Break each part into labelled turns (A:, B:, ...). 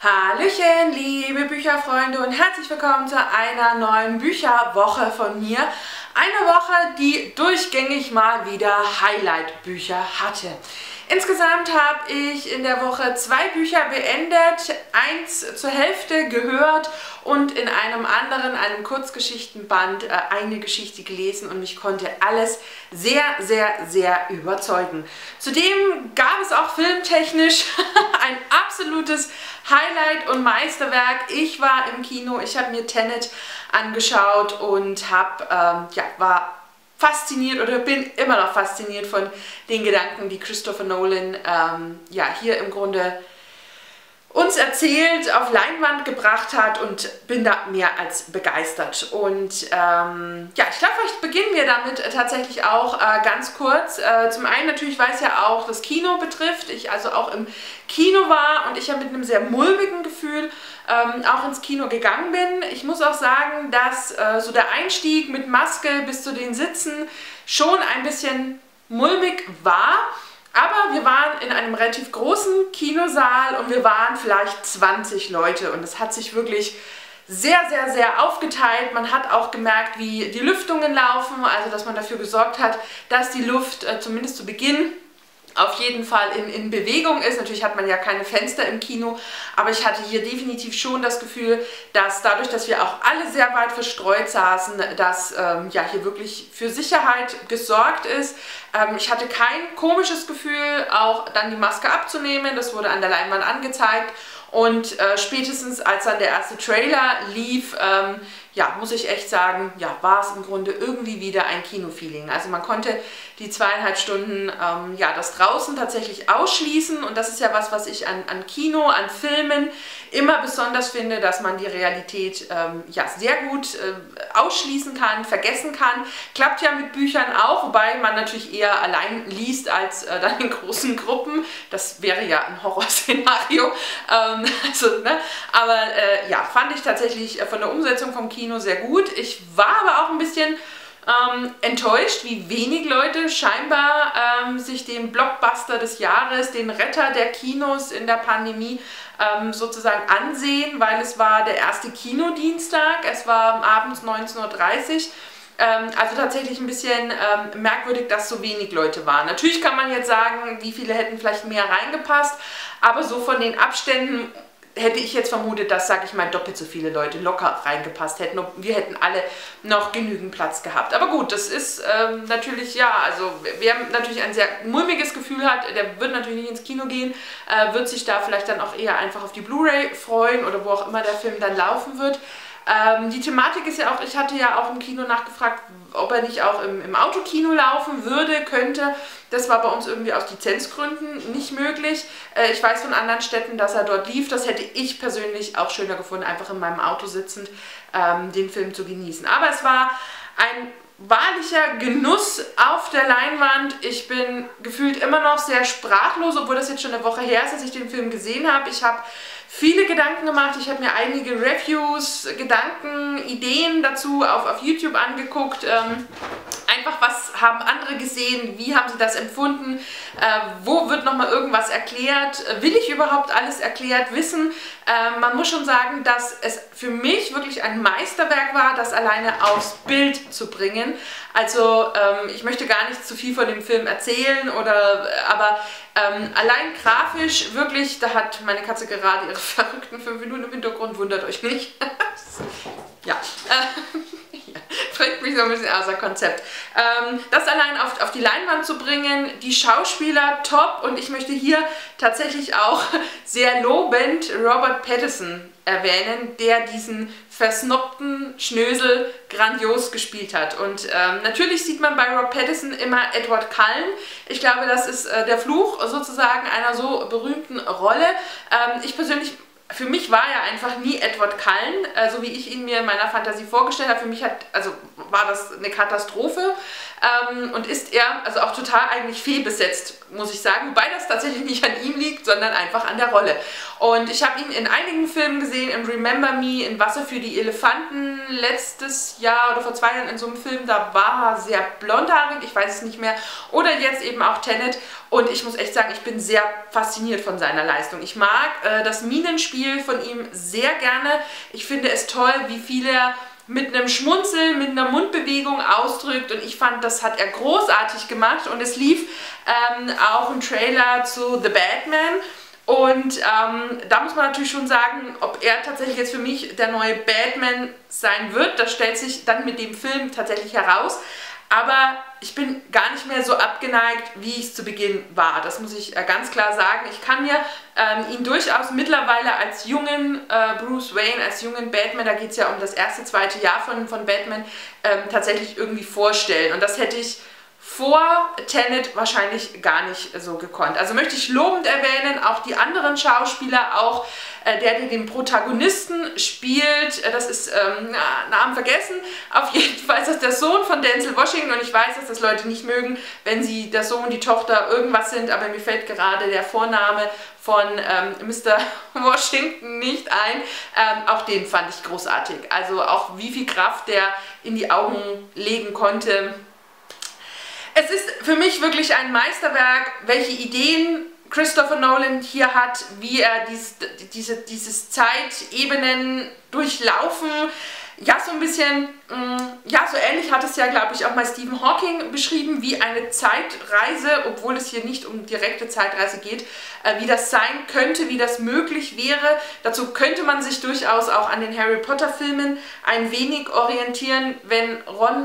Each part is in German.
A: Hallöchen, liebe Bücherfreunde und herzlich willkommen zu einer neuen Bücherwoche von mir. Eine Woche, die durchgängig mal wieder Highlight-Bücher hatte. Insgesamt habe ich in der Woche 2 Bücher beendet, 1 zur Hälfte gehört und in einem anderen, einem Kurzgeschichtenband, eine Geschichte gelesen und mich konnte alles sehr, sehr, sehr überzeugen. Zudem gab es auch filmtechnisch ein absolutes Highlight und Meisterwerk. Ich war im Kino, ich habe mir Tenet angeschaut und war fasziniert oder bin immer noch fasziniert von den Gedanken, die Christopher Nolan hier im Grunde uns erzählt, auf Leinwand gebracht hat und bin da mehr als begeistert. Und ich glaube, vielleicht beginnen wir damit tatsächlich auch ganz kurz. Zum einen natürlich, weil es ja auch das Kino betrifft, ich also auch im Kino war und ich ja mit einem sehr mulmigen Gefühl auch ins Kino gegangen bin. Ich muss auch sagen, dass so der Einstieg mit Maske bis zu den Sitzen schon ein bisschen mulmig war. Aber wir waren in einem relativ großen Kinosaal und wir waren vielleicht 20 Leute und es hat sich wirklich sehr, sehr, sehr aufgeteilt. Man hat auch gemerkt, wie die Lüftungen laufen, also dass man dafür gesorgt hat, dass die Luft zumindest zu Beginn auf jeden Fall in Bewegung ist. Natürlich hat man ja keine Fenster im Kino, aber ich hatte hier definitiv schon das Gefühl, dass dadurch, dass wir auch alle sehr weit verstreut saßen, dass hier wirklich für Sicherheit gesorgt ist. Ich hatte kein komisches Gefühl, auch dann die Maske abzunehmen. Das wurde an der Leinwand angezeigt. Und spätestens als dann der erste Trailer lief, muss ich echt sagen, war es im Grunde irgendwie wieder ein Kinofeeling. Also man konnte die 2,5 Stunden das draußen tatsächlich ausschließen und das ist ja was ich an Kino, an Filmen immer besonders finde, dass man die Realität sehr gut ausschließen kann, vergessen kann. Klappt ja mit Büchern auch, wobei man natürlich eher allein liest als dann in großen Gruppen. Das wäre ja ein Horrorszenario. Fand ich tatsächlich von der Umsetzung vom Kino sehr gut. Ich war aber auch ein bisschen enttäuscht, wie wenig Leute scheinbar sich den Blockbuster des Jahres, den Retter der Kinos in der Pandemie sozusagen ansehen, weil es war der erste Kinodienstag, es war abends 19:30 Uhr. Also tatsächlich ein bisschen merkwürdig, dass so wenig Leute waren. Natürlich kann man jetzt sagen, wie viele hätten vielleicht mehr reingepasst, aber so von den Abständen hätte ich jetzt vermutet, dass, sage ich mal, doppelt so viele Leute locker reingepasst hätten. Und wir hätten alle noch genügend Platz gehabt. Aber gut, das ist natürlich, wer natürlich ein sehr mulmiges Gefühl hat, der wird natürlich nicht ins Kino gehen, wird sich da vielleicht dann auch eher einfach auf die Blu-ray freuen oder wo auch immer der Film dann laufen wird. Die Thematik ist ja auch, ich hatte ja auch im Kino nachgefragt, ob er nicht auch im Autokino laufen könnte. Das war bei uns irgendwie aus Lizenzgründen nicht möglich. Ich weiß von anderen Städten, dass er dort lief. Das hätte ich persönlich auch schöner gefunden, einfach in meinem Auto sitzend den Film zu genießen. Aber es war ein wahrlicher Genuss auf der Leinwand. Ich bin gefühlt immer noch sehr sprachlos, obwohl das jetzt schon eine Woche her ist, dass ich den Film gesehen habe. Ich habe viele Gedanken gemacht, ich habe mir einige Reviews, Gedanken, Ideen dazu auf YouTube angeguckt. Einfach, was haben andere gesehen, wie haben sie das empfunden, wo wird nochmal irgendwas erklärt, will ich überhaupt alles erklärt wissen. Man muss schon sagen, dass es für mich wirklich ein Meisterwerk war, das alleine aufs Bild zu bringen. Also ich möchte gar nicht zu viel von dem Film erzählen, aber allein grafisch wirklich, da hat meine Katze gerade ihre verrückten 5 Minuten im Hintergrund, wundert euch nicht. Bringt mich so ein bisschen außer Konzept. Das allein auf die Leinwand zu bringen, die Schauspieler top und ich möchte hier tatsächlich auch sehr lobend Robert Pattinson erwähnen, der diesen versnobten Schnösel grandios gespielt hat. Und natürlich sieht man bei Robert Pattinson immer Edward Cullen. Ich glaube, das ist der Fluch sozusagen einer so berühmten Rolle. Für mich war er einfach nie Edward Cullen, so wie ich ihn mir in meiner Fantasie vorgestellt habe. Für mich war das eine Katastrophe und ist er also auch total eigentlich fehlbesetzt muss ich sagen, wobei das tatsächlich nicht an ihm liegt, sondern einfach an der Rolle. Und ich habe ihn in einigen Filmen gesehen, in Remember Me, in Wasser für die Elefanten, letztes Jahr oder vor 2 Jahren in so einem Film, da war er sehr blondhaarig, ich weiß es nicht mehr, oder jetzt eben auch Tenet. Und ich muss echt sagen, ich bin sehr fasziniert von seiner Leistung. Ich mag das Minenspiel von ihm sehr gerne. Ich finde es toll, wie viel er mit einem Schmunzeln, mit einer Mundbewegung ausdrückt, und ich fand, das hat er großartig gemacht, und es lief auch ein Trailer zu The Batman, und da muss man natürlich schon sagen, ob er tatsächlich jetzt für mich der neue Batman sein wird, das stellt sich dann mit dem Film tatsächlich heraus. Aber ich bin gar nicht mehr so abgeneigt, wie ich es zu Beginn war. Das muss ich ganz klar sagen. Ich kann mir ihn durchaus mittlerweile als jungen Bruce Wayne, als jungen Batman, da geht es ja um das erste, zweite Jahr von Batman, tatsächlich irgendwie vorstellen. Und das hätte ich vor Tenet wahrscheinlich gar nicht so gekonnt. Also möchte ich lobend erwähnen, auch die anderen Schauspieler, auch der den Protagonisten spielt, das ist, Namen vergessen, auf jeden Fall ist das der Sohn von Denzel Washington, und ich weiß, dass das Leute nicht mögen, wenn sie der Sohn, die Tochter irgendwas sind, aber mir fällt gerade der Vorname von Mr. Washington nicht ein. Auch den fand ich großartig. Also auch wie viel Kraft der in die Augen legen konnte. Es ist für mich wirklich ein Meisterwerk, welche Ideen Christopher Nolan hier hat, wie er dieses Zeitebenen durchlaufen. Ja, so ein bisschen, ja, so ähnlich hat es ja, glaube ich, auch mal Stephen Hawking beschrieben, wie eine Zeitreise, obwohl es hier nicht um direkte Zeitreise geht, wie das sein könnte, wie das möglich wäre. Dazu könnte man sich durchaus auch an den Harry Potter Filmen ein wenig orientieren, wenn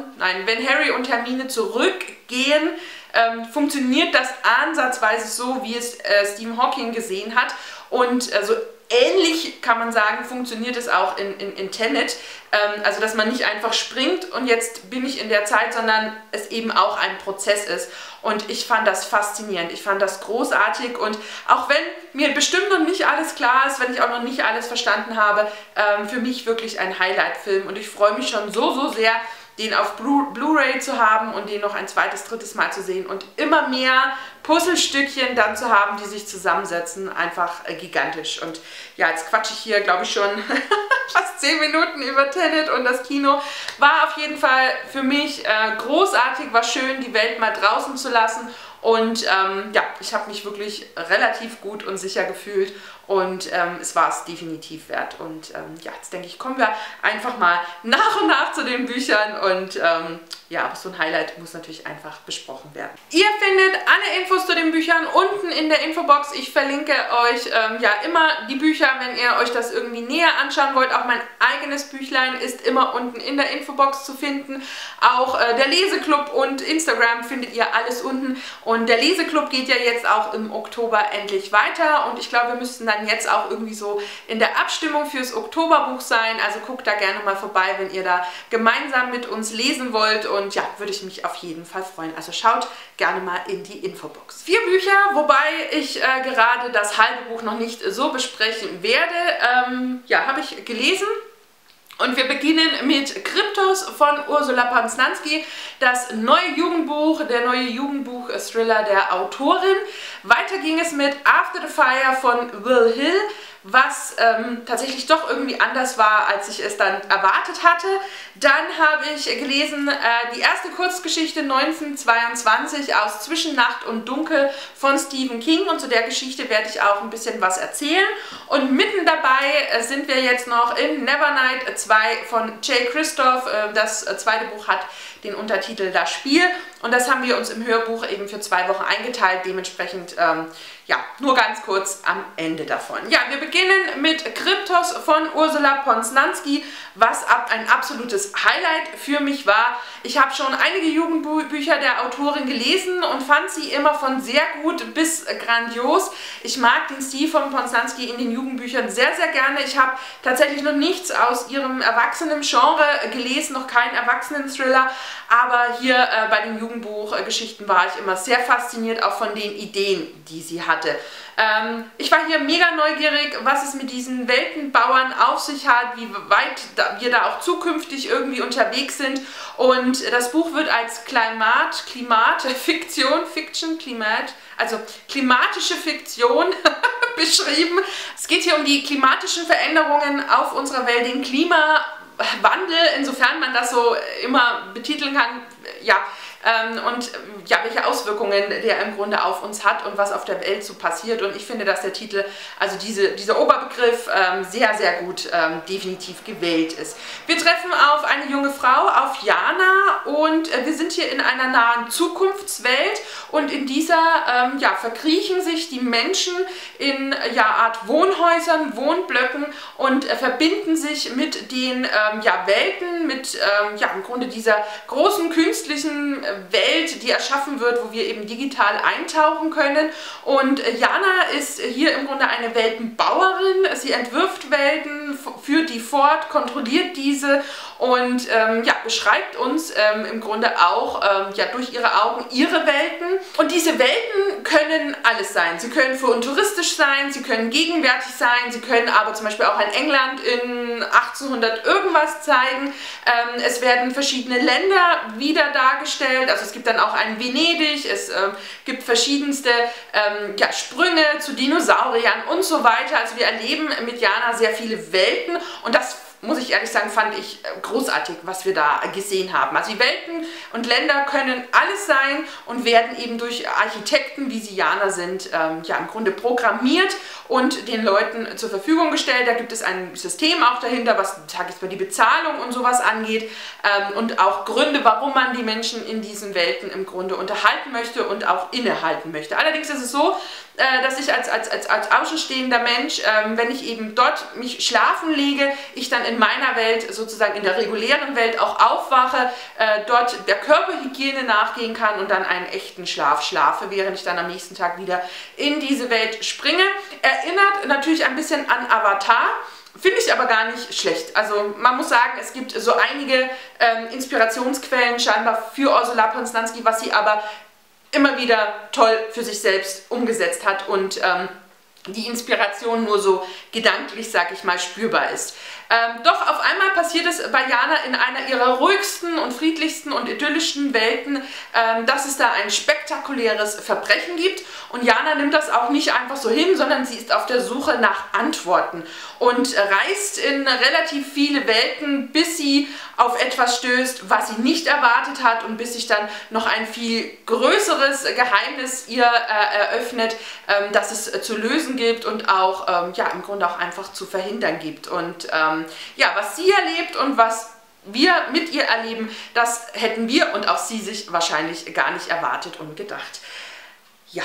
A: Harry und Hermine zurückgehen, funktioniert das ansatzweise so, wie es Stephen Hawking gesehen hat, und so ähnlich kann man sagen, funktioniert es auch in Tenet, also dass man nicht einfach springt und jetzt bin ich in der Zeit, sondern es eben auch ein Prozess ist, und ich fand das faszinierend, ich fand das großartig, und auch wenn mir bestimmt noch nicht alles klar ist, wenn ich auch noch nicht alles verstanden habe, für mich wirklich ein Highlight-Film, und ich freue mich schon so sehr, den auf Blu-ray zu haben und den noch ein zweites, drittes Mal zu sehen und immer mehr Puzzlestückchen dann zu haben, die sich zusammensetzen. Einfach gigantisch. Und ja, jetzt quatsche ich hier, glaube ich, schon fast 10 Minuten über Tenet, und das Kino war auf jeden Fall für mich großartig, war schön, die Welt mal draußen zu lassen. Und ja, ich habe mich wirklich relativ gut und sicher gefühlt, und es war es definitiv wert. Und ja, jetzt denke ich, kommen wir einfach mal nach und nach zu den Büchern, und ja, aber so ein Highlight muss natürlich einfach besprochen werden. Ihr findet alle Infos zu den Büchern unten in der Infobox. Ich verlinke euch ja immer die Bücher, wenn ihr euch das irgendwie näher anschauen wollt. Auch mein eigenes Büchlein ist immer unten in der Infobox zu finden. Auch der Leseclub und Instagram findet ihr alles unten. Und der Leseclub geht ja jetzt auch im Oktober endlich weiter, und ich glaube, wir müssten dann jetzt auch irgendwie so in der Abstimmung fürs Oktoberbuch sein. Also guckt da gerne mal vorbei, wenn ihr da gemeinsam mit uns lesen wollt, und ja, würde ich mich auf jeden Fall freuen. Also schaut gerne mal in die Infobox. 4 Bücher, wobei ich gerade das halbe Buch noch nicht so besprechen werde, ja, habe ich gelesen. Und wir beginnen mit Kryptos von Ursula Posnanski, das neue Jugendbuch, der neue Jugendbuch-Thriller der Autorin. Weiter ging es mit After the Fire von Will Hill, was tatsächlich doch irgendwie anders war, als ich es dann erwartet hatte. Dann habe ich gelesen die erste Kurzgeschichte 1922 aus Zwischen Nacht und Dunkel von Stephen King, und zu der Geschichte werde ich auch ein bisschen was erzählen. Und mitten dabei sind wir jetzt noch in Nevernight 2 von Jay Kristoff. Das zweite Buch hat den Untertitel Das Spiel, und das haben wir uns im Hörbuch eben für 2 Wochen eingeteilt, dementsprechend ja, nur ganz kurz am Ende davon. Ja, wir beginnen mit Kryptos von Ursula Posnanski, was ein absolutes Highlight für mich war. Ich habe schon einige Jugendbücher der Autorin gelesen und fand sie immer von sehr gut bis grandios. Ich mag den Stil von Posnanski in den Jugendbüchern sehr, sehr gerne. Ich habe tatsächlich noch nichts aus ihrem Erwachsenen-Genre gelesen, noch keinen Erwachsenen-Thriller, aber hier bei den Jugendbuchgeschichten war ich immer sehr fasziniert, auch von den Ideen, die sie hatte. hatte. Ich war hier mega neugierig, was es mit diesen Weltenbauern auf sich hat, wie weit wir da auch zukünftig irgendwie unterwegs sind. Und das Buch wird als klimatische Fiktion beschrieben. Es geht hier um die klimatischen Veränderungen auf unserer Welt, den Klimawandel, insofern man das so immer betiteln kann, ja. Und ja, welche Auswirkungen der im Grunde auf uns hat und was auf der Welt so passiert. Und ich finde, dass der Titel, also dieser Oberbegriff, sehr, sehr gut definitiv gewählt ist. Wir treffen auf eine junge Frau, auf Jana, und wir sind hier in einer nahen Zukunftswelt, und in dieser ja, verkriechen sich die Menschen in ja, Art Wohnhäusern, Wohnblöcken und verbinden sich mit den ja, Welten, mit ja, im Grunde dieser großen künstlichen Welt, die erschaffen wird, wo wir eben digital eintauchen können. Und Jana ist hier im Grunde eine Weltenbauerin. Sie entwirft Welten, führt die fort, kontrolliert diese und ja, beschreibt uns im Grunde auch ja, durch ihre Augen ihre Welten. Und diese Welten können alles sein. Sie können futuristisch sein, sie können gegenwärtig sein, sie können aber zum Beispiel auch ein England in 1800 irgendwas zeigen. Es werden verschiedene Länder wieder dargestellt. Also es gibt dann auch ein Venedig, es gibt verschiedenste ja, Sprünge zu Dinosauriern und so weiter. Also wir erleben mit Jana sehr viele Welten, und das, muss ich ehrlich sagen, fand ich großartig, was wir da gesehen haben. Also die Welten und Länder können alles sein und werden eben durch Architekten, wie sie Jana sind, ja, im Grunde programmiert und den Leuten zur Verfügung gestellt. Da gibt es ein System auch dahinter, was, sag ich mal, die Bezahlung und sowas angeht, und auch Gründe, warum man die Menschen in diesen Welten im Grunde unterhalten möchte und auch innehalten möchte. Allerdings ist es so, dass ich als außenstehender Mensch, wenn ich eben dort mich schlafen lege, ich dann in meiner Welt, sozusagen in der regulären Welt auch aufwache, dort der Körperhygiene nachgehen kann und dann einen echten Schlaf schlafe, während ich dann am nächsten Tag wieder in diese Welt springe. Erinnert natürlich ein bisschen an Avatar. Finde ich aber gar nicht schlecht. Also man muss sagen, es gibt so einige Inspirationsquellen scheinbar für Ursula Posnanski, was sie aber immer wieder toll für sich selbst umgesetzt hat und die Inspiration nur so gedanklich, sag ich mal, spürbar ist. Doch auf einmal passiert es bei Jana in einer ihrer ruhigsten und friedlichsten und idyllischsten Welten, dass es da ein spektakuläres Verbrechen gibt, und Jana nimmt das auch nicht einfach so hin, sondern sie ist auf der Suche nach Antworten und reist in relativ viele Welten, bis sie auf etwas stößt, was sie nicht erwartet hat, und bis sich dann noch ein viel größeres Geheimnis ihr eröffnet, das es zu lösen gibt und auch ja, im Grunde auch einfach zu verhindern gibt. Und ja, was sie erlebt und was wir mit ihr erleben, das hätten wir und auch sie sich wahrscheinlich gar nicht erwartet und gedacht. Ja,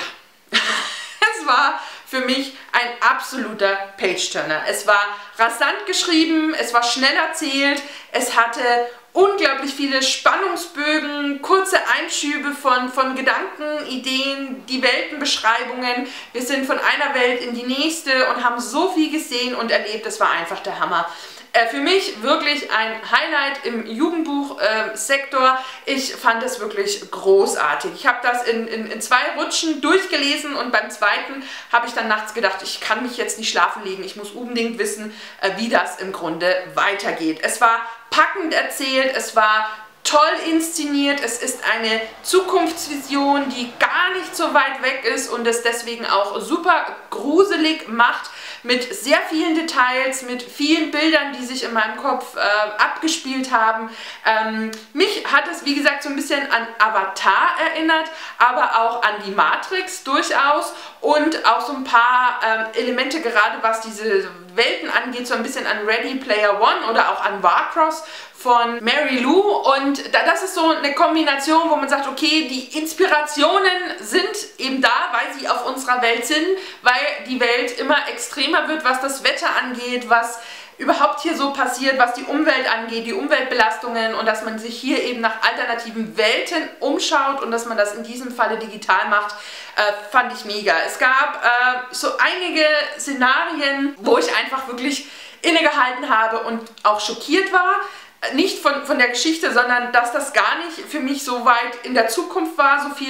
A: es war für mich ein absoluter Page-Turner. Es war rasant geschrieben, es war schnell erzählt, es hatte unglaublich viele Spannungsbögen, kurze Einschübe von Gedanken, Ideen, die Weltenbeschreibungen. Wir sind von einer Welt in die nächste und haben so viel gesehen und erlebt. Das war einfach der Hammer. Für mich wirklich ein Highlight im Jugendbuchsektor. Ich fand es wirklich großartig. Ich habe das in 2 Rutschen durchgelesen, und beim zweiten habe ich dann nachts gedacht, ich kann mich jetzt nicht schlafen legen. Ich muss unbedingt wissen, wie das im Grunde weitergeht. Es war packend erzählt, es war toll inszeniert, es ist eine Zukunftsvision, die gar nicht so weit weg ist und es deswegen auch super gruselig macht, mit sehr vielen Details, mit vielen Bildern, die sich in meinem Kopf abgespielt haben. Mich hat es, wie gesagt, so ein bisschen an Avatar erinnert, aber auch an die Matrix durchaus, und auch so ein paar Elemente, gerade was diese Welten angeht, so ein bisschen an Ready Player One oder auch an Warcross von Mary Lou. Und das ist so eine Kombination, wo man sagt, okay, die Inspirationen sind eben da, weil sie auf unserer Welt sind, weil die Welt immer extremer wird, was das Wetter angeht, was überhaupt hier so passiert, was die Umwelt angeht, die Umweltbelastungen, und dass man sich hier eben nach alternativen Welten umschaut und dass man das in diesem Falle digital macht, fand ich mega. Es gab so einige Szenarien, wo ich einfach wirklich innegehalten habe und auch schockiert war. Nicht von der Geschichte, sondern dass das gar nicht für mich so weit in der Zukunft war, so viel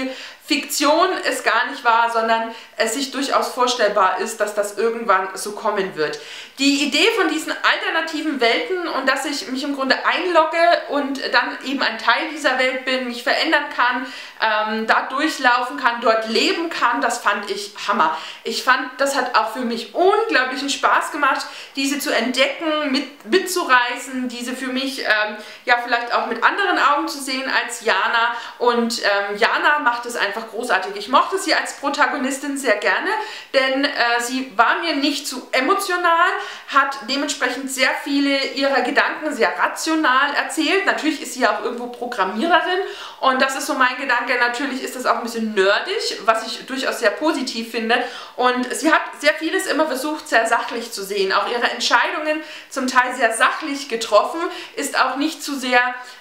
A: Fiktion es gar nicht war, sondern es sich durchaus vorstellbar ist, dass das irgendwann so kommen wird. Die Idee von diesen alternativen Welten und dass ich mich im Grunde einlogge und dann eben ein Teil dieser Welt bin, mich verändern kann, da durchlaufen kann, dort leben kann, das fand ich Hammer. Ich fand, das hat auch für mich unglaublichen Spaß gemacht, diese zu entdecken, mitzureißen, diese für mich ja vielleicht auch mit anderen Augen zu sehen als Jana. Und Jana macht es einfach großartig. Ich mochte sie als Protagonistin sehr gerne, denn sie war mir nicht zu emotional, hat dementsprechend sehr viele ihrer Gedanken sehr rational erzählt. Natürlich ist sie ja auch irgendwo Programmiererin und das ist so mein Gedanke. Natürlich ist das auch ein bisschen nerdig, was ich durchaus sehr positiv finde. Und sie hat sehr vieles immer versucht, sehr sachlich zu sehen. Auch ihre Entscheidungen zum Teil sehr sachlich getroffen, ist auch nicht zu sehr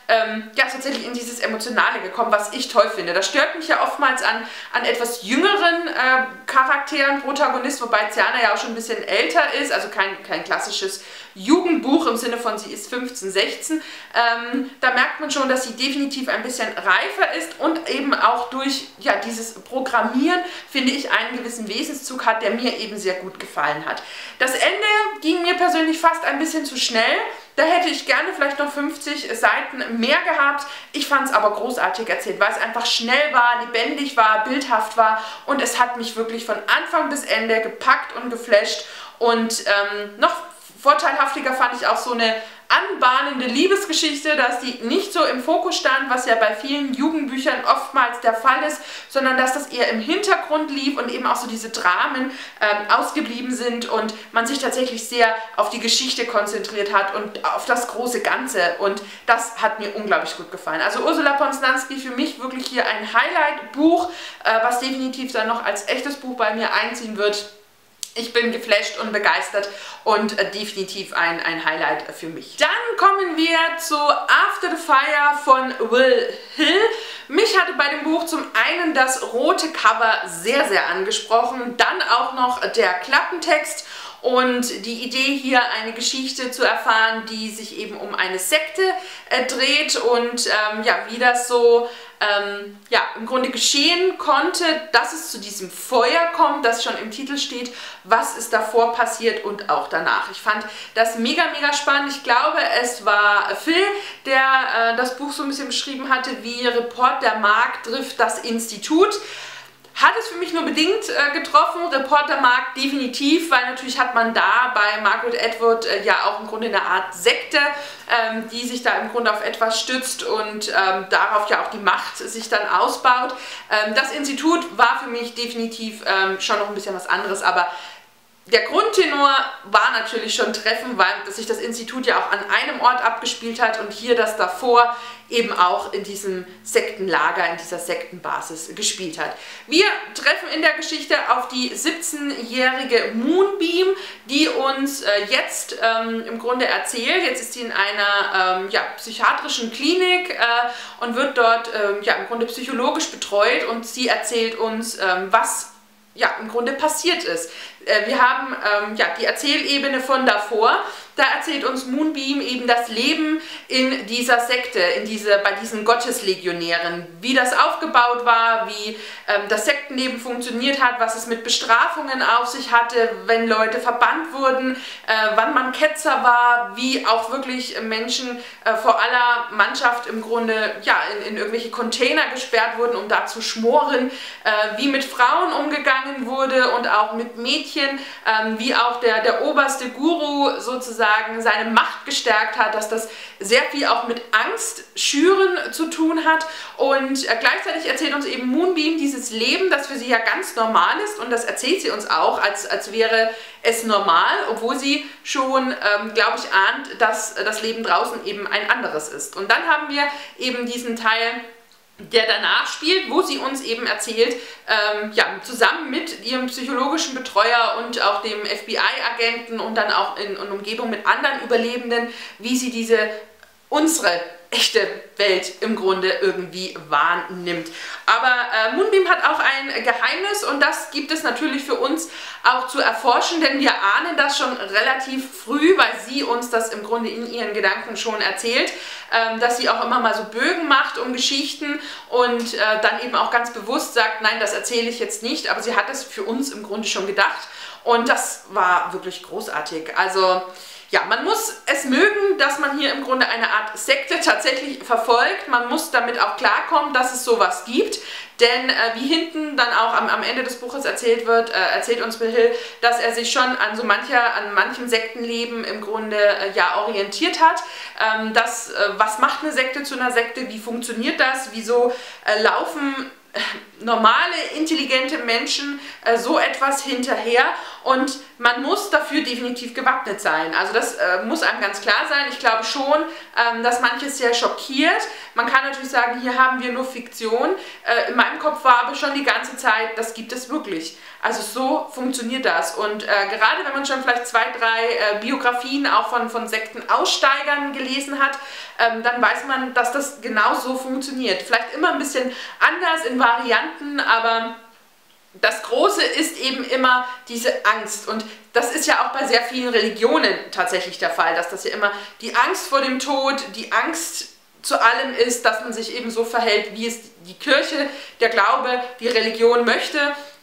A: ja, tatsächlich in dieses Emotionale gekommen, was ich toll finde. Das stört mich ja oftmals an etwas jüngeren Charakteren, Protagonisten, wobei Tiana ja auch schon ein bisschen älter ist, also kein klassisches Jugendbuch im Sinne von, sie ist 15, 16. Da merkt man schon, dass sie definitiv ein bisschen reifer ist und eben auch durch ja, dieses Programmieren, finde ich, einen gewissen Wesenszug hat, der mir eben sehr gut gefallen hat. Das Ende ging mir persönlich fast ein bisschen zu schnell. Da hätte ich gerne vielleicht noch 50 Seiten mehr gehabt. Ich fand es aber großartig erzählt, weil es einfach schnell war, lebendig war, bildhaft war und es hat mich wirklich von Anfang bis Ende gepackt und geflasht. Und noch vorteilhaftiger fand ich auch so eine anbahnende Liebesgeschichte, dass die nicht so im Fokus stand, was ja bei vielen Jugendbüchern oftmals der Fall ist, sondern dass das eher im Hintergrund lief und eben auch so diese Dramen ausgeblieben sind und man sich tatsächlich sehr auf die Geschichte konzentriert hat und auf das große Ganze und das hat mir unglaublich gut gefallen. Also Ursula Posnanski für mich wirklich hier ein Highlight-Buch, was definitiv dann noch als echtes Buch bei mir einziehen wird. Ich bin geflasht und begeistert und definitiv ein Highlight für mich. Dann kommen wir zu After the Fire von Will Hill. Mich hatte bei dem Buch zum einen das rote Cover sehr, sehr angesprochen, dann auch noch der Klappentext und die Idee hier eine Geschichte zu erfahren, die sich eben um eine Sekte dreht und ja, wie das so ja, im Grunde geschehen konnte, dass es zu diesem Feuer kommt, das schon im Titel steht, was ist davor passiert und auch danach. Ich fand das mega, mega spannend. Ich glaube, es war Phil, der das Buch so ein bisschen beschrieben hatte, wie Report der Mark trifft das Institut. Hat es für mich nur bedingt getroffen, Reportermarkt definitiv, weil natürlich hat man da bei Margaret Atwood ja auch im Grunde eine Art Sekte, die sich da im Grunde auf etwas stützt und darauf ja auch die Macht sich dann ausbaut. Das Institut war für mich definitiv schon noch ein bisschen was anderes, aber der Grundtenor war natürlich schon treffend, weil sich das Institut ja auch an einem Ort abgespielt hat und hier das davor eben auch in diesem Sektenlager, in dieser Sektenbasis gespielt hat. Wir treffen in der Geschichte auf die 17-jährige Moonbeam, die uns jetzt im Grunde erzählt. Jetzt ist sie in einer ja, psychiatrischen Klinik und wird dort ja, im Grunde psychologisch betreut und sie erzählt uns, was ja, im Grunde passiert ist. Wir haben ja, die Erzählebene von davor. Da erzählt uns Moonbeam eben das Leben in dieser Sekte, bei diesen Gotteslegionären, wie das aufgebaut war, wie das Sektenleben funktioniert hat, was es mit Bestrafungen auf sich hatte, wenn Leute verbannt wurden, wann man Ketzer war, wie auch wirklich Menschen vor aller Mannschaft im Grunde ja, in irgendwelche Container gesperrt wurden, um da zu schmoren, wie mit Frauen umgegangen wurde und auch mit Mädchen, wie auch der oberste Guru sozusagen seine Macht gestärkt hat, dass das sehr viel auch mit Angst schüren zu tun hat und gleichzeitig erzählt uns eben Moonbeam dieses Leben, das für sie ja ganz normal ist und das erzählt sie uns auch, als wäre es normal, obwohl sie schon, glaube ich, ahnt, dass das Leben draußen eben ein anderes ist. Und dann haben wir eben diesen Teil, der danach spielt, wo sie uns eben erzählt, ja, zusammen mit ihrem psychologischen Betreuer und auch dem FBI-Agenten und dann auch in Umgebung mit anderen Überlebenden, wie sie unsere echte Welt im Grunde irgendwie wahrnimmt. Aber Moonbeam hat auch ein Geheimnis und das gibt es natürlich für uns auch zu erforschen, denn wir ahnen das schon relativ früh, weil sie uns das im Grunde in ihren Gedanken schon erzählt, dass sie auch immer mal so Bögen macht um Geschichten und dann eben auch ganz bewusst sagt, nein, das erzähle ich jetzt nicht, aber sie hat es für uns im Grunde schon gedacht und das war wirklich großartig. Also ja, man muss es mögen, dass man hier im Grunde eine Art Sekte tatsächlich verfolgt. Man muss damit auch klarkommen, dass es sowas gibt. Denn wie hinten dann auch am Ende des Buches erzählt wird, erzählt uns Bill Hill, dass er sich schon an manchem Sektenleben im Grunde ja orientiert hat. Was macht eine Sekte zu einer Sekte? Wie funktioniert das? Wieso laufen normale, intelligente Menschen so etwas hinterher und man muss dafür definitiv gewappnet sein. Also das muss einem ganz klar sein. Ich glaube schon, dass manches sehr schockiert. Man kann natürlich sagen, hier haben wir nur Fiktion. In meinem Kopf war aber schon die ganze Zeit, das gibt es wirklich. Also so funktioniert das. Und gerade wenn man schon vielleicht 2, 3 Biografien auch von Sektenaussteigern gelesen hat, dann weiß man, dass das genau so funktioniert. Vielleicht immer ein bisschen anders in Varianten, aber das Große ist eben immer diese Angst und das ist ja auch bei sehr vielen Religionen tatsächlich der Fall, dass das ja immer die Angst vor dem Tod, die Angst zu allem ist, dass man sich eben so verhält, wie es die Kirche, der Glaube, die Religion möchte.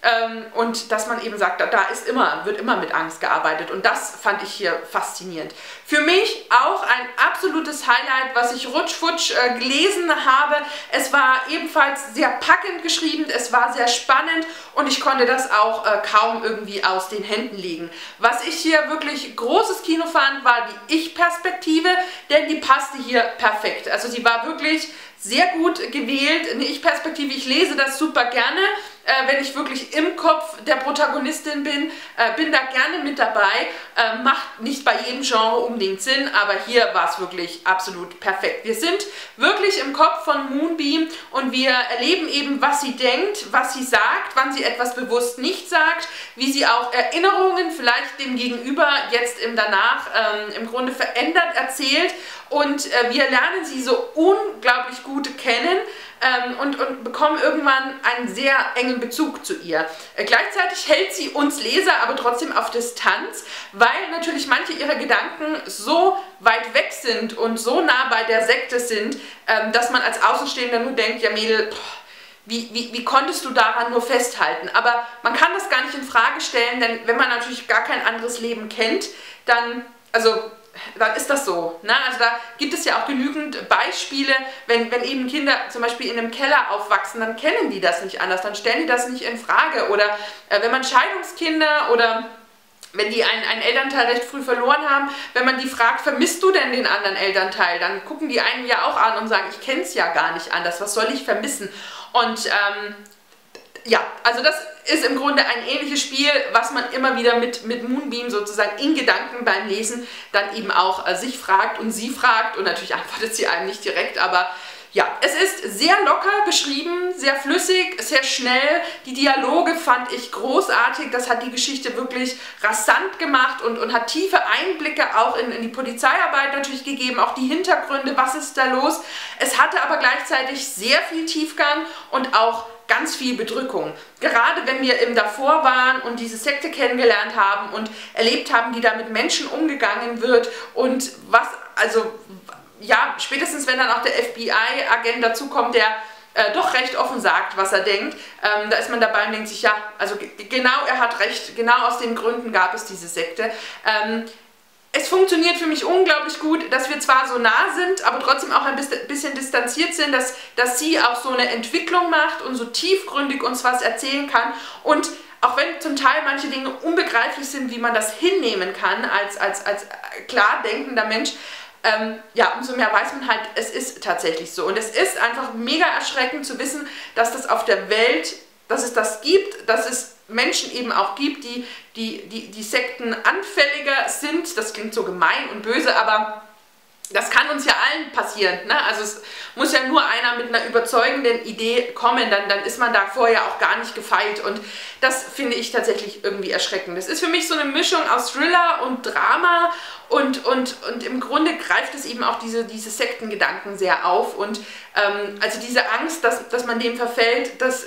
A: Und dass man eben sagt, wird immer mit Angst gearbeitet und das fand ich hier faszinierend. Für mich auch ein absolutes Highlight, was ich rutschfutsch gelesen habe. Es war ebenfalls sehr packend geschrieben, es war sehr spannend und ich konnte das auch kaum irgendwie aus den Händen legen. Was ich hier wirklich großes Kino fand, war die Ich-Perspektive, denn die passte hier perfekt. Also sie war wirklich sehr gut gewählt, eine Ich-Perspektive. Ich lese das super gerne, wenn ich wirklich im Kopf der Protagonistin bin, bin da gerne mit dabei. Macht nicht bei jedem Genre unbedingt Sinn, aber hier war es wirklich absolut perfekt. Wir sind wirklich im Kopf von Moonbeam und wir erleben eben, was sie denkt, was sie sagt, wann sie etwas bewusst nicht sagt, wie sie auch Erinnerungen vielleicht dem Gegenüber jetzt im Danach im Grunde verändert erzählt und wir lernen sie so unglaublich gut kennen und bekommen irgendwann einen sehr engen Bezug zu ihr. Gleichzeitig hält sie uns Leser aber trotzdem auf Distanz, weil natürlich manche ihrer Gedanken so weit weg sind und so nah bei der Sekte sind, dass man als Außenstehender nur denkt, ja Mädel, wie konntest du daran nur festhalten? Aber man kann das gar nicht in Frage stellen, denn wenn man natürlich gar kein anderes Leben kennt, dann ist das so. Ne? Also da gibt es ja auch genügend Beispiele, wenn eben Kinder zum Beispiel in einem Keller aufwachsen, dann kennen die das nicht anders, dann stellen die das nicht in Frage. Oder wenn man Scheidungskinder oder wenn die einen Elternteil recht früh verloren haben, wenn man die fragt, vermisst du denn den anderen Elternteil, dann gucken die einen ja auch an und sagen, ich kenne es ja gar nicht anders, was soll ich vermissen? Und ja, also das ist im Grunde ein ähnliches Spiel, was man immer wieder mit Moonbeam sozusagen in Gedanken beim Lesen dann eben auch sich fragt und sie fragt und natürlich antwortet sie einem nicht direkt, aber ja, es ist sehr locker geschrieben, sehr flüssig, sehr schnell. Die Dialoge fand ich großartig, das hat die Geschichte wirklich rasant gemacht und hat tiefe Einblicke auch in die Polizeiarbeit natürlich gegeben, auch die Hintergründe, was ist da los. Es hatte aber gleichzeitig sehr viel Tiefgang und auch ganz viel Bedrückung. Gerade wenn wir im Davor waren und diese Sekte kennengelernt haben und erlebt haben, wie da mit Menschen umgegangen wird und was, also ja, spätestens wenn dann auch der FBI-Agent dazukommt, der doch recht offen sagt, was er denkt, da ist man dabei und denkt sich, ja, also genau, er hat recht, genau aus den Gründen gab es diese Sekte. Es funktioniert für mich unglaublich gut, dass wir zwar so nah sind, aber trotzdem auch ein bisschen distanziert sind, dass sie auch so eine Entwicklung macht und so tiefgründig uns was erzählen kann. Und auch wenn zum Teil manche Dinge unbegreiflich sind, wie man das hinnehmen kann als klar denkender Mensch, ja, umso mehr weiß man halt, es ist tatsächlich so. Und es ist einfach mega erschreckend zu wissen, dass das auf der Welt, dass es das gibt, dass es Menschen eben auch gibt, die Sekten anfälliger sind. Das klingt so gemein und böse, aber Das kann uns ja allen passieren, ne? Also es muss ja nur einer mit einer überzeugenden Idee kommen, dann ist man da vorher auch gar nicht gefeit und das finde ich tatsächlich irgendwie erschreckend. Das ist für mich so eine Mischung aus Thriller und Drama und im Grunde greift es eben auch diese Sektengedanken sehr auf und also diese Angst, dass man dem verfällt, das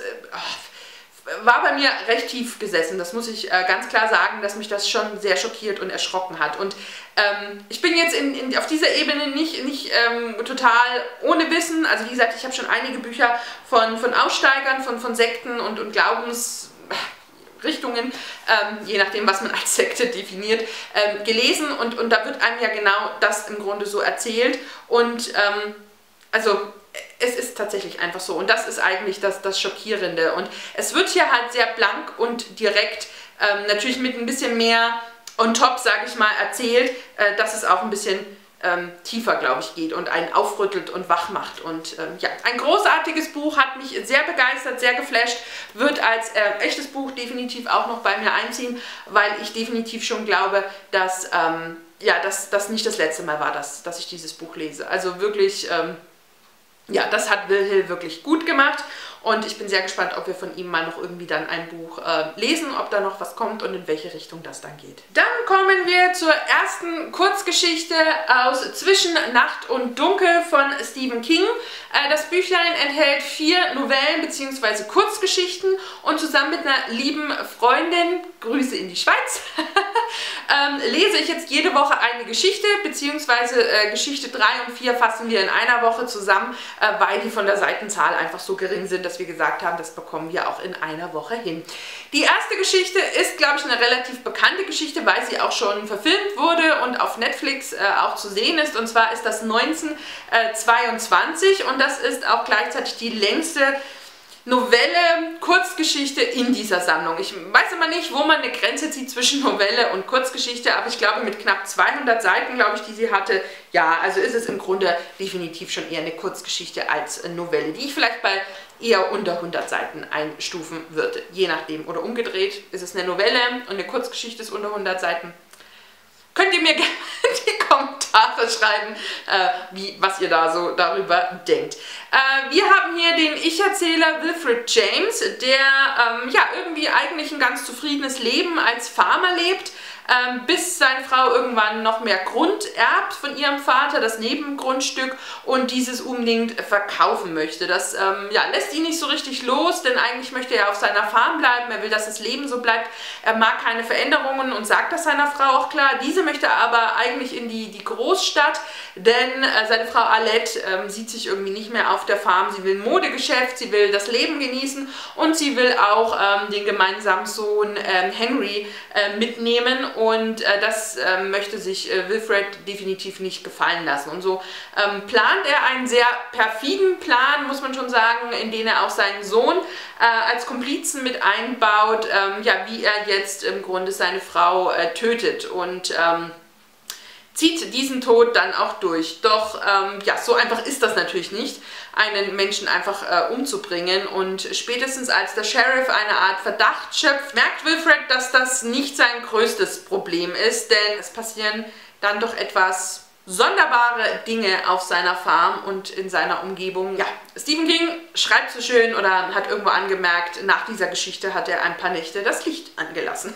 A: war bei mir recht tief gesessen. Das muss ich ganz klar sagen, dass mich das schon sehr schockiert und erschrocken hat. Und ich bin jetzt auf dieser Ebene nicht total ohne Wissen. Also wie gesagt, ich habe schon einige Bücher von Aussteigern, von Sekten und Glaubensrichtungen, je nachdem, was man als Sekte definiert, gelesen. Und da wird einem ja genau das im Grunde so erzählt. Und also es ist tatsächlich einfach so und das ist eigentlich das Schockierende und es wird hier halt sehr blank und direkt, natürlich mit ein bisschen mehr on top, sage ich mal, erzählt, dass es auch ein bisschen tiefer, glaube ich, geht und einen aufrüttelt und wach macht und ja, ein großartiges Buch, hat mich sehr begeistert, sehr geflasht, wird als echtes Buch definitiv auch noch bei mir einziehen, weil ich definitiv schon glaube, dass ja, das nicht das letzte Mal war, dass ich dieses Buch lese. Also wirklich ja, das hat Will Hill wirklich gut gemacht und ich bin sehr gespannt, ob wir von ihm mal noch irgendwie dann ein Buch lesen, ob da noch was kommt und in welche Richtung das dann geht. Dann kommen wir zur ersten Kurzgeschichte aus Zwischen Nacht und Dunkel von Stephen King. Das Büchlein enthält 4 Novellen bzw. Kurzgeschichten und zusammen mit einer lieben Freundin, Grüße in die Schweiz, lese ich jetzt jede Woche eine Geschichte, beziehungsweise Geschichte 3 und 4 fassen wir in einer Woche zusammen, weil die von der Seitenzahl einfach so gering sind, dass wir gesagt haben, das bekommen wir auch in einer Woche hin. Die erste Geschichte ist, glaube ich, eine relativ bekannte Geschichte, weil sie auch schon verfilmt wurde und auf Netflix auch zu sehen ist. Und zwar ist das 1922 und das ist auch gleichzeitig die längste Novelle, Kurzgeschichte in dieser Sammlung. Ich weiß immer nicht, wo man eine Grenze zieht zwischen Novelle und Kurzgeschichte, aber ich glaube mit knapp 200 Seiten, glaube ich, die sie hatte, ja, also ist es im Grunde definitiv schon eher eine Kurzgeschichte als eine Novelle, die ich vielleicht bei eher unter 100 Seiten einstufen würde, je nachdem. Oder umgedreht, ist es eine Novelle und eine Kurzgeschichte ist unter 100 Seiten. Könnt ihr mir gerne in die Kommentare schreiben, was ihr da so darüber denkt. Wir haben hier den Ich-Erzähler Wilfred James, der ja irgendwie eigentlich ein ganz zufriedenes Leben als Farmer lebt, bis seine Frau irgendwann noch mehr Grund erbt von ihrem Vater, das Nebengrundstück, und dieses unbedingt verkaufen möchte. Das ja, lässt ihn nicht so richtig los, denn eigentlich möchte er auf seiner Farm bleiben, er will, dass das Leben so bleibt, er mag keine Veränderungen und sagt das seiner Frau auch klar. Diese möchte aber eigentlich in die Großstadt, denn seine Frau Alette sieht sich irgendwie nicht mehr auf der Farm, sie will ein Modegeschäft, sie will das Leben genießen und sie will auch den gemeinsamen Sohn Henry mitnehmen. Und das möchte sich Wilfred definitiv nicht gefallen lassen. Und so plant er einen sehr perfiden Plan, muss man schon sagen, in den er auch seinen Sohn als Komplizen mit einbaut, ja, wie er jetzt im Grunde seine Frau tötet und zieht diesen Tod dann auch durch. Doch ja, so einfach ist das natürlich nicht, einen Menschen einfach umzubringen. Und spätestens als der Sheriff eine Art Verdacht schöpft, merkt Wilfred, dass das nicht sein größtes Problem ist, denn es passieren dann doch etwas sonderbare Dinge auf seiner Farm und in seiner Umgebung. Ja, Stephen King schreibt so schön oder hat irgendwo angemerkt, nach dieser Geschichte hat er ein paar Nächte das Licht angelassen.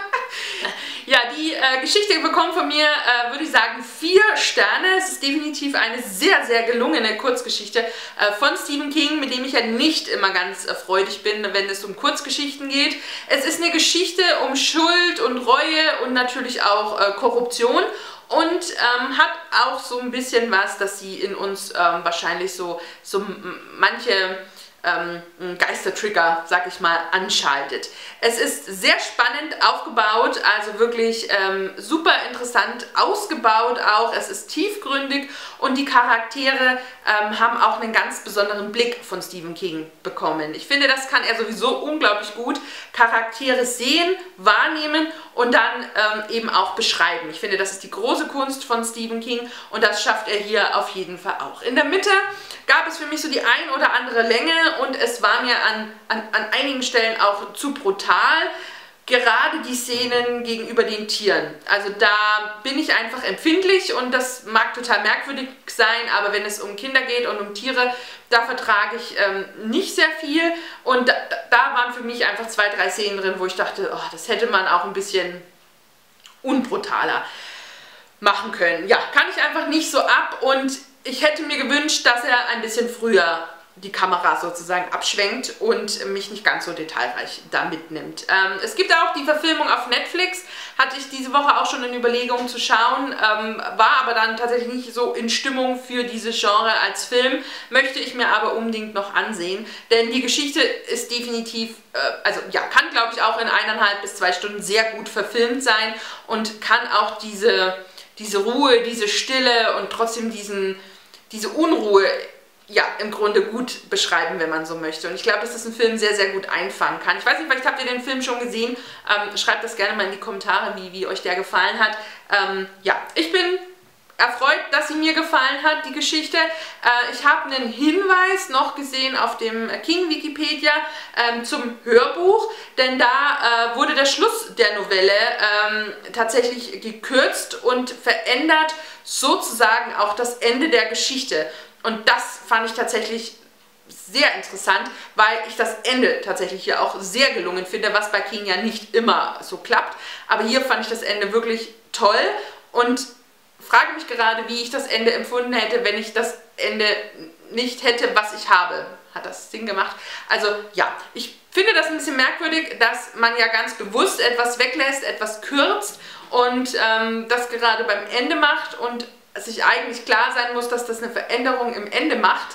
A: Ja, die Geschichte bekommt von mir, würde ich sagen, 4 Sterne. Es ist definitiv eine sehr, sehr gelungene Kurzgeschichte von Stephen King, mit dem ich ja nicht immer ganz freudig bin, wenn es um Kurzgeschichten geht. Es ist eine Geschichte um Schuld und Reue und natürlich auch Korruption. Und hat auch so ein bisschen was, dass sie in uns wahrscheinlich so manche Geistertrigger, sag ich mal, anschaltet. Es ist sehr spannend aufgebaut, also wirklich super interessant ausgebaut auch. Es ist tiefgründig und die Charaktere haben auch einen ganz besonderen Blick von Stephen King bekommen. Ich finde, das kann er sowieso unglaublich gut. Charaktere sehen, wahrnehmen und dann eben auch beschreiben. Ich finde, das ist die große Kunst von Stephen King und das schafft er hier auf jeden Fall auch. In der Mitte gab es für mich so die ein oder andere Länge und es war mir an einigen Stellen auch zu brutal. gerade die Szenen gegenüber den Tieren. Also da bin ich einfach empfindlich und das mag total merkwürdig sein, aber wenn es um Kinder geht und um Tiere, da vertrage ich nicht sehr viel. Und da waren für mich einfach 2, 3 Szenen drin, wo ich dachte, oh, das hätte man auch ein bisschen unbrutaler machen können. Ja, kann ich einfach nicht so ab und ich hätte mir gewünscht, dass er ein bisschen früher die Kamera sozusagen abschwenkt und mich nicht ganz so detailreich da mitnimmt. Es gibt auch die Verfilmung auf Netflix, hatte ich diese Woche auch schon in Überlegung zu schauen, war aber dann tatsächlich nicht so in Stimmung für diese Genre als Film, möchte ich mir aber unbedingt noch ansehen, denn die Geschichte ist definitiv, also ja, kann glaube ich auch in 1,5 bis 2 Stunden sehr gut verfilmt sein und kann auch diese Ruhe, diese Stille und trotzdem diese Unruhe ja, im Grunde gut beschreiben, wenn man so möchte. Und ich glaube, dass das ein Film sehr, sehr gut einfangen kann. Ich weiß nicht, vielleicht habt ihr den Film schon gesehen. Schreibt das gerne mal in die Kommentare, wie euch der gefallen hat. Ja, ich bin erfreut, dass sie mir gefallen hat, die Geschichte. Ich habe einen Hinweis noch gesehen auf dem King Wikipedia zum Hörbuch, denn da wurde der Schluss der Novelle tatsächlich gekürzt und verändert sozusagen auch das Ende der Geschichte. Und das fand ich tatsächlich sehr interessant, weil ich das Ende tatsächlich hier auch sehr gelungen finde, was bei King ja nicht immer so klappt. Aber hier fand ich das Ende wirklich toll und frage mich gerade, wie ich das Ende empfunden hätte, wenn ich das Ende nicht hätte, was ich habe. Hat das Sinn gemacht? Also ja, ich finde das ein bisschen merkwürdig, dass man ja ganz bewusst etwas weglässt, etwas kürzt und das gerade beim Ende macht und sich eigentlich klar sein muss, dass das eine Veränderung im Ende macht.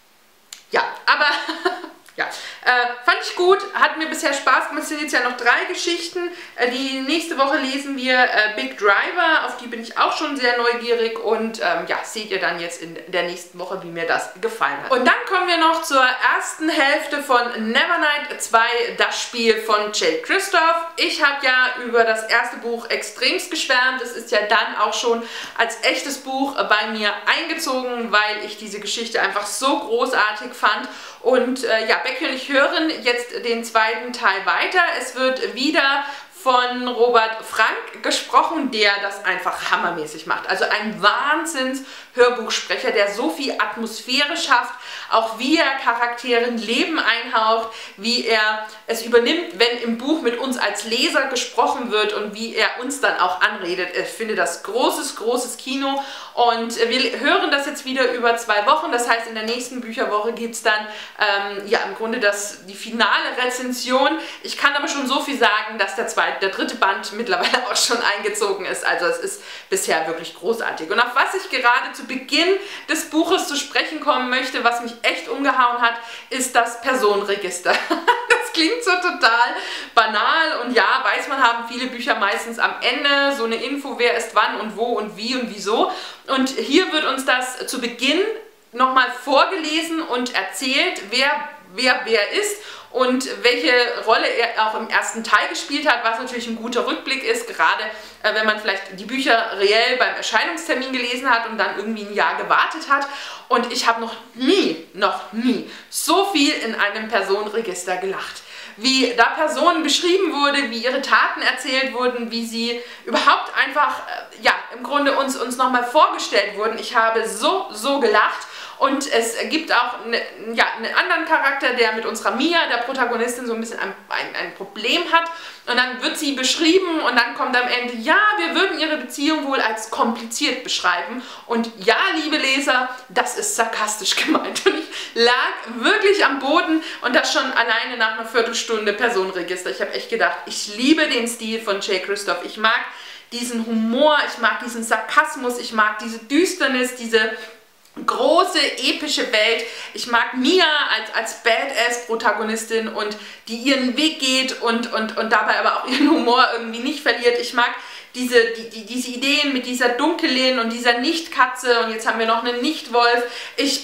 A: Ja, aber ja, fand ich gut, hat mir bisher Spaß gemacht. Es sind jetzt ja noch 3 Geschichten. Die nächste Woche lesen wir Big Driver, auf die bin ich auch schon sehr neugierig und ja, seht ihr dann jetzt in der nächsten Woche, wie mir das gefallen hat. Und dann kommen wir noch zur ersten Hälfte von Nevernight 2, das Spiel von Jay Kristoff. Ich habe ja über das erste Buch extremst geschwärmt. Es ist ja dann auch schon als echtes Buch bei mir eingezogen, weil ich diese Geschichte einfach so großartig fand. Und ja, Becky und ich hören jetzt den zweiten Teil weiter. Es wird wieder von Robert Frank gesprochen, der das einfach hammermäßig macht. Also ein Wahnsinns-Hörbuchsprecher, der so viel Atmosphäre schafft, auch wie er Charakteren Leben einhaucht, wie er es übernimmt, wenn im Buch mit uns als Leser gesprochen wird und wie er uns dann auch anredet. Ich finde das großes, großes Kino und wir hören das jetzt wieder über 2 Wochen. Das heißt, in der nächsten Bücherwoche gibt es dann ja im Grunde die finale Rezension. Ich kann aber schon so viel sagen, dass der 3. Band mittlerweile auch schon eingezogen ist. Also es ist bisher wirklich großartig. Und auf was ich gerade zu Beginn des Buches zu sprechen kommen möchte, was mich echt umgehauen hat, ist das Personenregister. Das klingt so total banal und ja, weiß man, haben viele Bücher meistens am Ende so eine Info, wer ist wann und wo und wie und wieso. Und hier wird uns das zu Beginn nochmal vorgelesen und erzählt, wer ist und welche Rolle er auch im ersten Teil gespielt hat, was natürlich ein guter Rückblick ist, gerade wenn man vielleicht die Bücher reell beim Erscheinungstermin gelesen hat und dann irgendwie ein Jahr gewartet hat. Und ich habe noch nie so viel in einem Personenregister gelacht. Wie da Personen beschrieben wurde, wie ihre Taten erzählt wurden, wie sie überhaupt einfach, ja, im Grunde uns nochmal vorgestellt wurden. Ich habe so gelacht. Und es gibt auch einen anderen Charakter, der mit unserer Mia, der Protagonistin, so ein bisschen ein Problem hat. Und dann wird sie beschrieben und dann kommt am Ende, ja, wir würden ihre Beziehung wohl als kompliziert beschreiben. Und ja, liebe Leser, das ist sarkastisch gemeint. Und ich lag wirklich am Boden und das schon alleine nach einer Viertelstunde Personenregister. Ich habe echt gedacht, ich liebe den Stil von Jay Kristoff. Ich mag diesen Humor, ich mag diesen Sarkasmus, ich mag diese Düsternis, diese große, epische Welt. Ich mag Mia als Badass-Protagonistin und die ihren Weg geht und dabei aber auch ihren Humor irgendwie nicht verliert. Ich mag diese Ideen mit dieser Dunkelin und dieser Nicht-Katze und jetzt haben wir noch einen Nicht-Wolf. Ich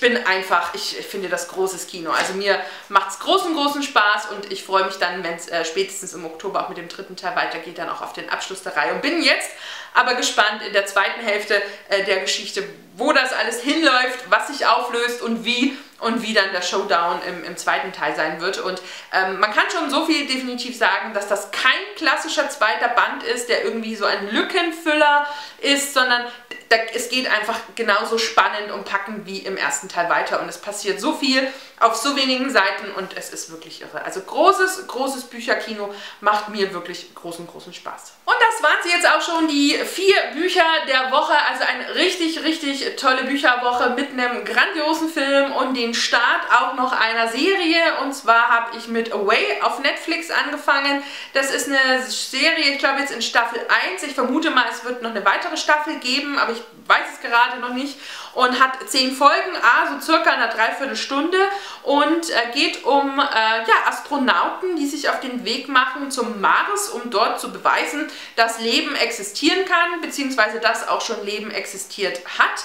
A: finde das großes Kino. Also mir macht es großen Spaß und ich freue mich dann, wenn es spätestens im Oktober auch mit dem 3. Teil weitergeht, dann auch auf den Abschluss der Reihe und bin jetzt aber gespannt in der zweiten Hälfte der Geschichte, wo das alles hinläuft, was sich auflöst und wie dann der Showdown im zweiten Teil sein wird. Und man kann schon so viel definitiv sagen, dass das kein klassischer zweiter Band ist, der irgendwie so ein Lückenfüller ist, sondern es geht einfach genauso spannend und packend wie im ersten Teil weiter. Und es passiert so viel auf so wenigen Seiten und es ist wirklich irre. Also großes Bücherkino, macht mir wirklich großen Spaß. Und das waren sie jetzt auch schon, die 4 Bücher der Woche. Also eine richtig tolle Bücherwoche mit einem grandiosen Film und den Start auch noch einer Serie. Und zwar habe ich mit Away auf Netflix angefangen. Das ist eine Serie, ich glaube jetzt in Staffel 1. Ich vermute mal, es wird noch eine weitere Staffel geben, aber ich weiß es gerade noch nicht. Und hat 10 Folgen, so circa eine Dreiviertelstunde und geht um Astronauten, die sich auf den Weg machen zum Mars, um dort zu beweisen, dass Leben existieren kann, beziehungsweise dass auch schon Leben existiert hat.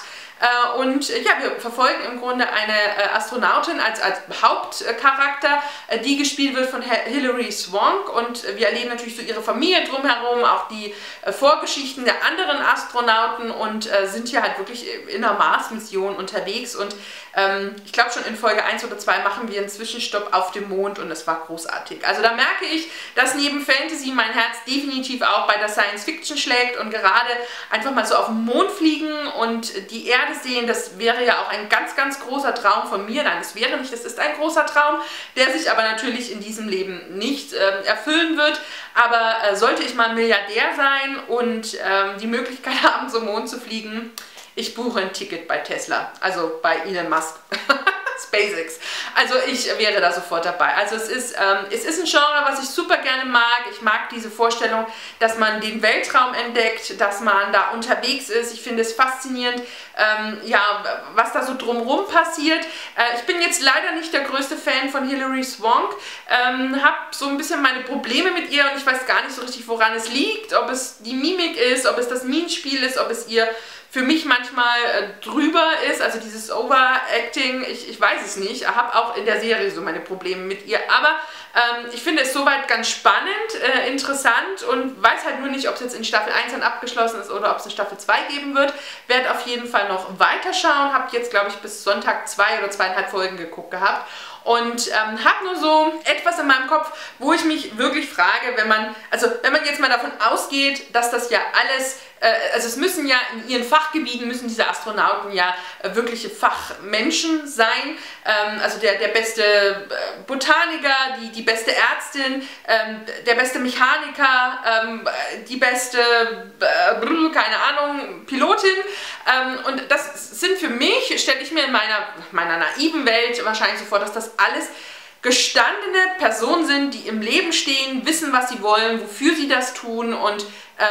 A: Wir verfolgen im Grunde eine Astronautin als Hauptcharakter, die gespielt wird von Hilary Swank, und wir erleben natürlich so ihre Familie drumherum, auch die Vorgeschichten der anderen Astronauten und sind hier halt wirklich in einer Mars-Mission unterwegs und ich glaube schon in Folge 1 oder 2 machen wir einen Zwischenstopp auf dem Mond und es war großartig. Also da merke ich, dass neben Fantasy mein Herz definitiv auch bei der Science Fiction schlägt und gerade einfach mal so auf den Mond fliegen und die Erde sehen, das wäre ja auch ein ganz großer Traum von mir. Nein, es wäre nicht, das ist ein großer Traum, der sich aber natürlich in diesem Leben nicht erfüllen wird. Aber sollte ich mal Milliardär sein und die Möglichkeit haben, zum Mond zu fliegen, ich buche ein Ticket bei Tesla, also bei Elon Musk. SpaceX. Also ich wäre da sofort dabei. Also es ist ein Genre, was ich super gerne mag. Ich mag diese Vorstellung, dass man den Weltraum entdeckt, dass man da unterwegs ist. Ich finde es faszinierend, was da so drumherum passiert. Ich bin jetzt leider nicht der größte Fan von Hilary Swank. Habe so ein bisschen meine Probleme mit ihr und ich weiß gar nicht so richtig, woran es liegt. Ob es die Mimik ist, ob es das Minenspiel ist, ob es ihr für mich manchmal drüber ist, also dieses Overacting, ich weiß es nicht. Ich habe auch in der Serie so meine Probleme mit ihr, aber ich finde es soweit ganz spannend, interessant und weiß halt nur nicht, ob es jetzt in Staffel 1 dann abgeschlossen ist oder ob es in Staffel 2 geben wird. Werde auf jeden Fall noch weiterschauen, habe jetzt glaube ich bis Sonntag 2 oder 2,5 Folgen geguckt gehabt. Und habe nur so etwas in meinem Kopf, wo ich mich wirklich frage, wenn man jetzt mal davon ausgeht, dass das ja alles, also es müssen ja in ihren Fachgebieten, müssen diese Astronauten ja wirkliche Fachmenschen sein, also der beste Botaniker, die beste Ärztin, der beste Mechaniker, die beste, keine Ahnung, Pilotin, und das sind für mich, stelle ich mir in meiner naiven Welt wahrscheinlich so vor, dass das alles gestandene Personen sind, die im Leben stehen, wissen, was sie wollen, wofür sie das tun und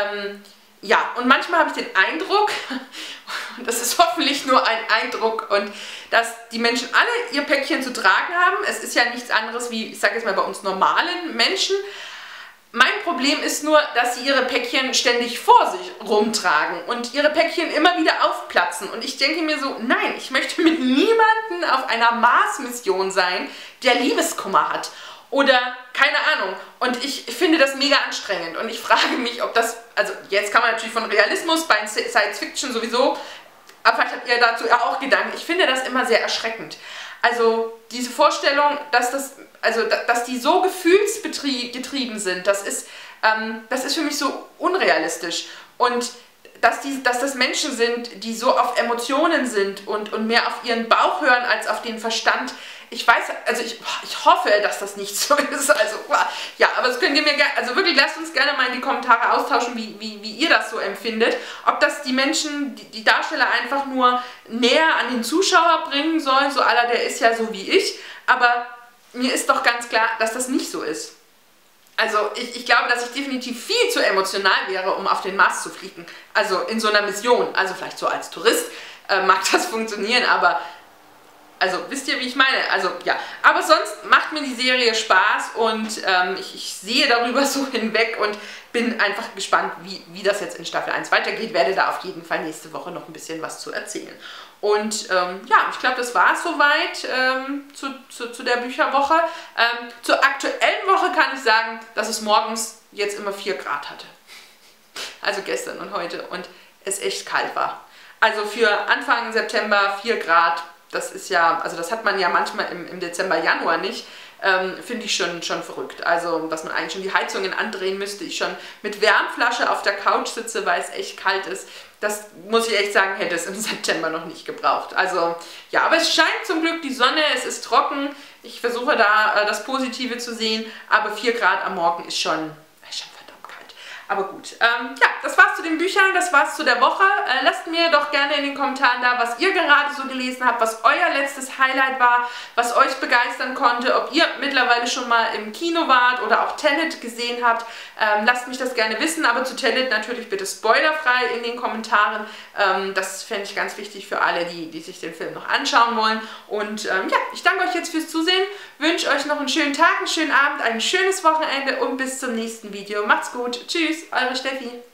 A: und manchmal habe ich den Eindruck, und das ist hoffentlich nur ein Eindruck, und dass die Menschen alle ihr Päckchen zu tragen haben. Es ist ja nichts anderes wie, ich sage jetzt mal bei uns normalen Menschen. Mein Problem ist nur, dass sie ihre Päckchen ständig vor sich rumtragen und ihre Päckchen immer wieder aufplatzen. Und ich denke mir so, nein, ich möchte mit niemandem auf einer Mars-Mission sein, der Liebeskummer hat. Oder keine Ahnung. Und ich finde das mega anstrengend. Und ich frage mich, ob das, also jetzt kann man natürlich von Realismus bei Science Fiction sowieso, aber vielleicht habt ihr dazu ja auch Gedanken. Ich finde das immer sehr erschreckend. Also diese Vorstellung, dass die so gefühlsgetrieben sind, das ist für mich so unrealistisch. Und dass das Menschen sind, die so auf Emotionen sind und mehr auf ihren Bauch hören als auf den Verstand. Ich weiß, also ich hoffe, dass das nicht so ist. Also ja, aber das könnt ihr mir gerne, also wirklich lasst uns gerne mal in die Kommentare austauschen, wie ihr das so empfindet. Ob das die Menschen, die Darsteller einfach nur näher an den Zuschauer bringen sollen, so aller, der ist ja so wie ich. Aber mir ist doch ganz klar, dass das nicht so ist. Also ich glaube, dass ich definitiv viel zu emotional wäre, um auf den Mars zu fliegen. Also in so einer Mission. Also vielleicht so als Tourist mag das funktionieren, aber also wisst ihr, wie ich meine? Also ja, aber sonst macht mir die Serie Spaß und ich sehe darüber so hinweg und bin einfach gespannt, wie das jetzt in Staffel 1 weitergeht. Werde da auf jeden Fall nächste Woche noch ein bisschen was zu erzählen. Und ich glaube, das war es soweit zu der Bücherwoche. Zur aktuellen Woche kann ich sagen, dass es morgens jetzt immer 4 Grad hatte. also gestern und heute, und es echt kalt war. Also für Anfang September 4 Grad, das ist ja, also das hat man ja manchmal im Dezember, Januar nicht, finde ich schon verrückt. Also, dass man eigentlich schon die Heizungen andrehen müsste, ich schon mit Wärmflasche auf der Couch sitze, weil es echt kalt ist. Das muss ich echt sagen, hätte es im September noch nicht gebraucht. Also, ja, aber es scheint zum Glück die Sonne, es ist trocken. Ich versuche da das Positive zu sehen, aber 4 Grad am Morgen ist schon verdammt kalt. Aber gut, ja, das war's zu den Büchern, das war's zu der Woche. Lasst mir doch gerne in den Kommentaren da, was ihr gerade so gelesen habt, was euer letztes Highlight war, was euch begeistern konnte, ob ihr mittlerweile schon mal im Kino wart oder auch Tenet gesehen habt. Lasst mich das gerne wissen, aber zu Tenet natürlich bitte spoilerfrei in den Kommentaren. Das fände ich ganz wichtig für alle, die sich den Film noch anschauen wollen. Und ja, ich danke euch jetzt fürs Zusehen, wünsche euch noch einen schönen Tag, einen schönen Abend, ein schönes Wochenende und bis zum nächsten Video. Macht's gut, tschüss, eure Steffi.